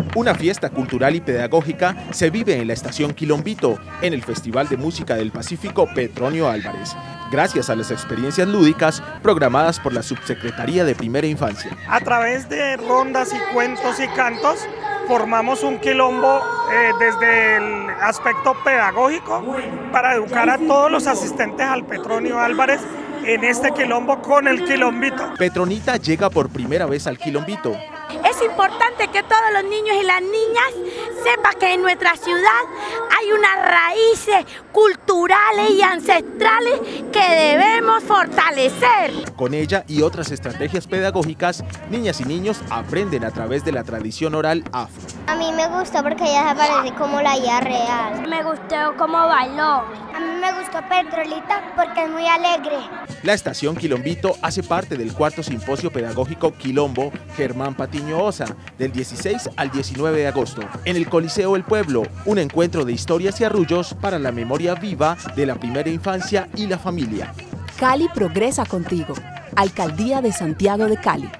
Una fiesta cultural y pedagógica se vive en la estación Quilombito, en el Festival de Música del Pacífico Petronio Álvarez, gracias a las experiencias lúdicas programadas por la Subsecretaría de Primera Infancia. A través de rondas y cuentos y cantos, formamos un quilombo desde el aspecto pedagógico para educar a todos los asistentes al Petronio Álvarez en este quilombo con el Quilombito. Petronita llega por primera vez al Quilombito. Es importante que todos los niños y las niñas sepan que en nuestra ciudad hay unas raíces culturales y ancestrales que debemos fortalecer. Con ella y otras estrategias pedagógicas, niñas y niños aprenden a través de la tradición oral afro. A mí me gustó porque ella se parece como la vida real. Me gustó cómo bailó. A mí me gustó Petrolita porque es muy alegre. La estación Quilombito hace parte del cuarto simposio pedagógico Quilombo Germán Patiño Osa, del 16 al 19 de agosto, en el Coliseo El Pueblo, un encuentro de historias y arrullos para la memoria viva de la primera infancia y la familia. Cali progresa contigo. Alcaldía de Santiago de Cali.